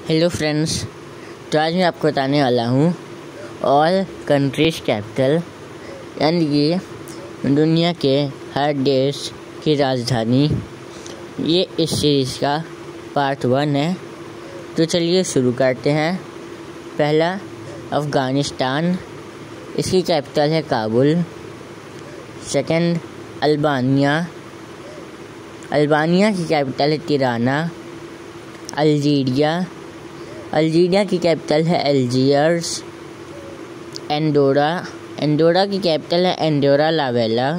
Hello friends, तो आज मैं आपको बताने वाला हूँ ऑल कंट्रीज़ कैपिटल, यानी कि दुनिया के हर देश की राजधानी। ये इस सीरीज़ का पार्ट 1 है। तो चलिए शुरू करते हैं। पहला अफ़गानिस्तान, इसकी कैपिटल है काबुल। सेकंड अल्बानिया, अल्बानिया की कैपिटल है तिराना। अल्जीरिया की कैपिटल है अल्जियर्स। एंडोरा की कैपिटल है एंडोरा ला वेला।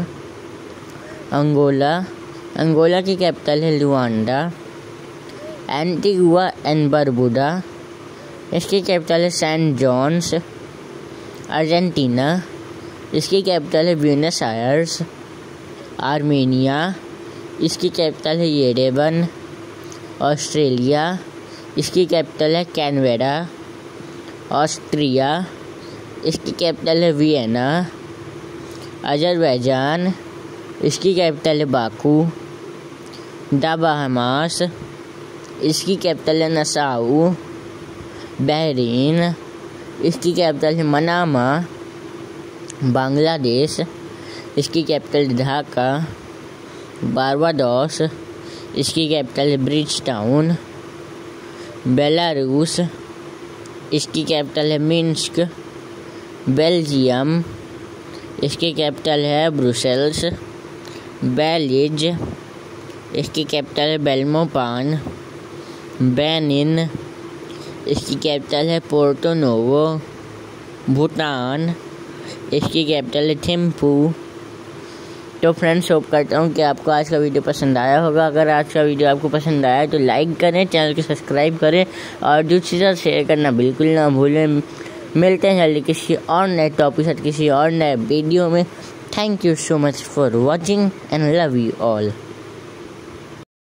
अंगोला की कैपिटल है लुआंडा। एंटीगुआ एंड बरबुडा, इसकी कैपिटल है सेंट जॉन्स। अर्जेंटीना, इसकी कैपिटल है ब्यूनस आयर्स। आर्मेनिया, इसकी कैपिटल है येरेवन। ऑस्ट्रेलिया, इसकी कैपिटल है कैनवेरा। ऑस्ट्रिया, इसकी कैपिटल है वियना। अजरबैजान, इसकी कैपिटल है बाकू। द बहामास, इसकी कैपिटल है नसाऊ। बहरीन, इसकी कैपिटल है मनामा। बांग्लादेश, इसकी कैपिटल ढाका। बारबाडोस, इसकी कैपिटल है ब्रिज टाउन। बेलारूस, इसकी कैपिटल है मिन्स्क। बेल्जियम, इसकी कैपिटल है ब्रुसेल्स। बेलिज, इसकी कैपिटल है बेल्मोपान। बेनिन, इसकी कैपिटल है पोर्टो नोवो। भूटान, इसकी कैपिटल है थिम्पू। तो फ्रेंड्स, होप करता हूँ कि आपको आज का वीडियो पसंद आया होगा। अगर आज का वीडियो आपको पसंद आया तो लाइक करें, चैनल को सब्सक्राइब करें और दूसरी तरफ शेयर करना बिल्कुल ना भूलें। मिलते हैं जल्दी किसी और नए टॉपिक के साथ किसी और नए वीडियो में। Thank you so much for watching and love you all.